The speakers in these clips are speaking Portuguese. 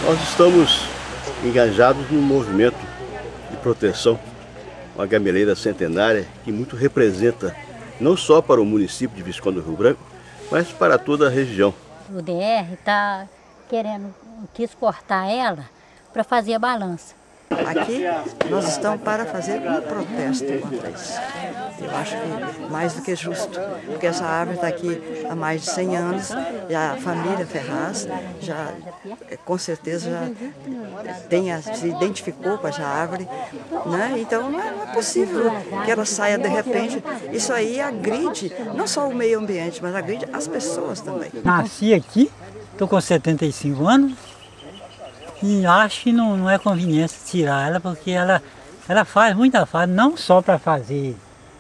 Nós estamos engajados num movimento de proteção a gameleira centenária que muito representa não só para o município de Visconde do Rio Branco, mas para toda a região. O DR quis cortar ela para fazer a balança. Aqui nós estamos para fazer um protesto contra isso. Eu acho que mais do que justo, porque essa árvore está aqui há mais de 100 anos e a família Ferraz já, com certeza, se identificou com essa árvore, né? Então não é possível que ela saia de repente. Isso aí agride não só o meio ambiente, mas agride as pessoas também. Nasci aqui, estou com 75 anos. E acho que não é conveniência tirar ela, porque ela faz muita falta, não só para fazer,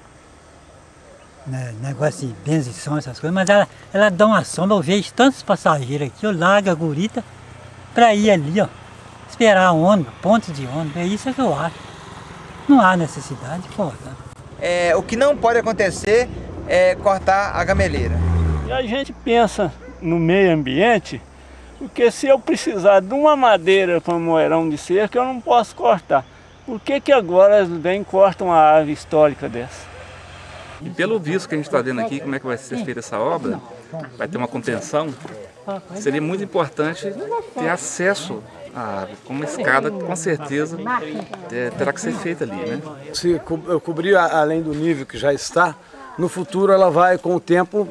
né, negócio de benzição, essas coisas, mas ela dá uma sombra. Eu vejo tantos passageiros aqui, eu largo a gurita para ir ali, ó, esperar a ônibus, ponto de ônibus, é isso que eu acho. Não há necessidade de cortar. O que não pode acontecer é cortar a gameleira. E a gente pensa no meio ambiente, porque se eu precisar de uma madeira para um moerão de cerca, eu não posso cortar. Por que agora vem e cortam uma árvore histórica dessa? E pelo visto que a gente está vendo aqui, como é que vai ser feita essa obra, vai ter uma contenção, seria muito importante ter acesso à árvore. Com uma escada, com certeza, terá que ser feita ali, né? Se eu cobrir além do nível que já está, no futuro ela vai, com o tempo,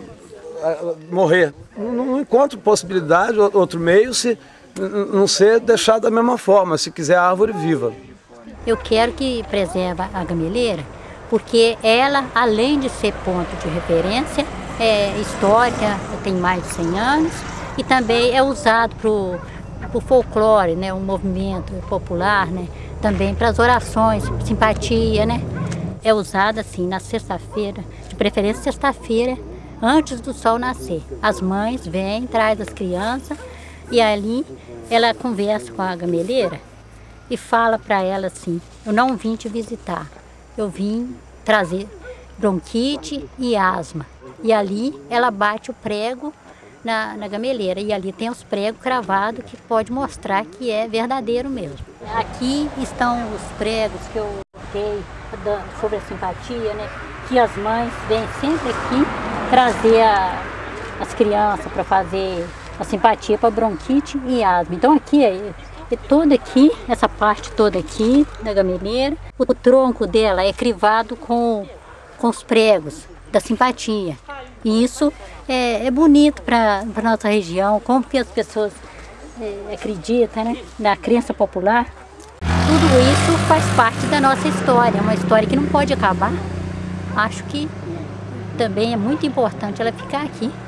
morrer. Não encontro possibilidade, outro meio, se não ser deixado da mesma forma, se quiser a árvore viva. Eu quero que preserve a gameleira, porque ela, além de ser ponto de referência, é histórica, tem mais de 100 anos, e também é usado para o folclore, né, um movimento popular, né, também para as orações, simpatia, né. É usada assim na sexta-feira, de preferência sexta-feira, antes do sol nascer. As mães vêm, trazem as crianças e ali ela conversa com a gameleira e fala para ela assim: eu não vim te visitar, eu vim trazer bronquite e asma. E ali ela bate o prego na gameleira e ali tem os pregos cravados que pode mostrar que é verdadeiro mesmo. Aqui estão os pregos que eu dei sobre a simpatia, né? Que as mães vêm sempre aqui trazer as crianças para fazer a simpatia para bronquite e asma. Então aqui toda aqui, essa parte toda aqui da gameleira, o tronco dela é crivado com os pregos da simpatia. E isso é bonito para a nossa região, como que as pessoas acreditam, né, na crença popular. Tudo isso faz parte da nossa história, uma história que não pode acabar. Acho que também é muito importante ela ficar aqui.